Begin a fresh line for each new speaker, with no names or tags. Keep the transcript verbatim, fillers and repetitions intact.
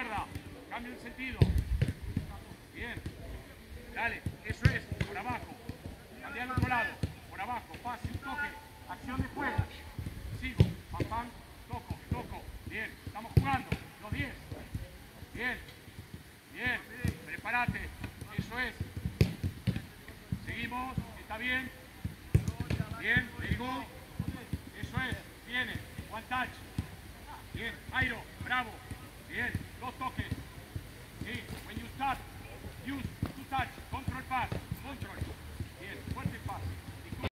izquierda. Cambio el sentido. Bien. Dale, eso es. Por abajo. Cambia al otro lado. Por abajo. Pase, un toque. Acción de juego. Sigo. Pam, pam. Toco, toco. Bien. Estamos jugando. Los diez. Bien. Bien. Prepárate. Eso es. Seguimos. Está bien. Bien. Very good. Eso es. Viene. One touch. Bien. Jairo. Bravo. Bien. Dos toques. Sí. When you start, use two touch. Control pass. Control.